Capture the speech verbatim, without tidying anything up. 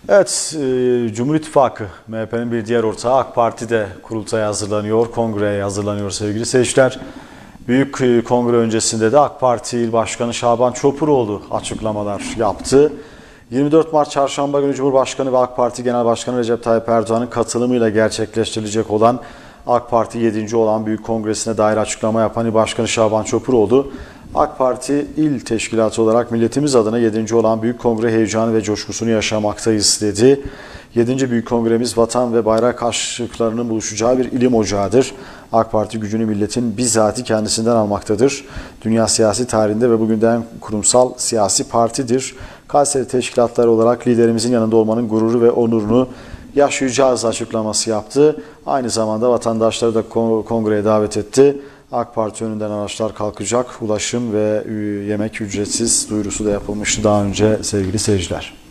Evet, e, Cumhur İttifakı, M H P'nin bir diğer ortağı AK Parti de kurultaya hazırlanıyor, kongreye hazırlanıyor sevgili seyirciler. Büyük e, kongre öncesinde de AK Parti İl Başkanı Şaban Çopuroğlu açıklamalar yaptı. yirmi dört Mart Çarşamba günü Cumhurbaşkanı ve AK Parti Genel Başkanı Recep Tayyip Erdoğan'ın katılımıyla gerçekleştirilecek olan AK Parti yedinci olan Büyük Kongresi'ne dair açıklama yapan İl Başkanı Şaban Çopuroğlu, AK Parti İl Teşkilatı olarak milletimiz adına yedinci olan Büyük Kongre heyecanı ve coşkusunu yaşamaktayız dedi. yedinci Büyük Kongremiz vatan ve bayrak aşıklarının buluşacağı bir ilim ocağıdır. AK Parti gücünü milletin bizzati kendisinden almaktadır. Dünya siyasi tarihinde ve bugünden kurumsal siyasi partidir. Kayseri teşkilatları olarak liderimizin yanında olmanın gururu ve onurunu yaşayacağız açıklaması yaptı. Aynı zamanda vatandaşları da kongreye davet etti. AK Parti önünden araçlar kalkacak, ulaşım ve yemek ücretsiz duyurusu da yapılmıştı daha önce sevgili seyirciler.